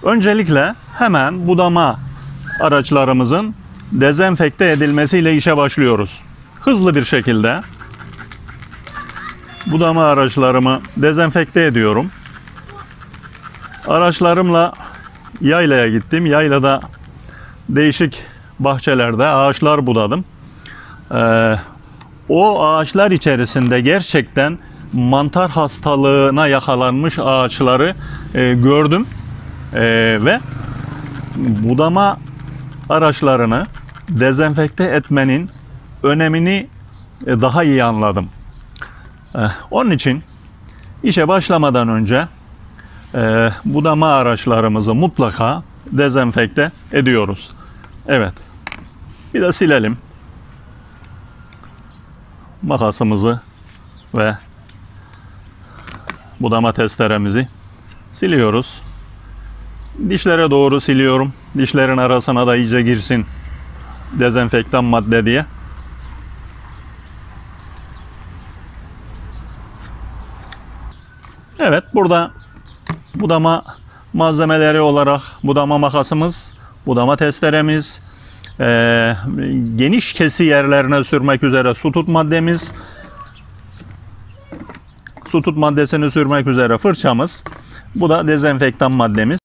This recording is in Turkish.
Öncelikle hemen budama araçlarımızın dezenfekte edilmesiyle işe başlıyoruz. Hızlı bir şekilde budama araçlarımı dezenfekte ediyorum. Araçlarımla yaylaya gittim. Yaylada değişik bahçelerde ağaçlar budadım. O ağaçlar içerisinde gerçekten mantar hastalığına yakalanmış ağaçları gördüm. Ve budama araçlarını dezenfekte etmenin önemini daha iyi anladım. Onun için işe başlamadan önce budama araçlarımızı mutlaka dezenfekte ediyoruz. Evet. Bir de silelim. Makasımızı ve budama testeremizi siliyoruz. Dişlere doğru siliyorum. Dişlerin arasına da iyice girsin dezenfektan madde diye. Evet, burada budama malzemeleri olarak budama makasımız, budama testeremiz, geniş kesi yerlerine sürmek üzere su tut maddemiz, su tut maddesini sürmek üzere fırçamız, bu da dezenfektan maddemiz.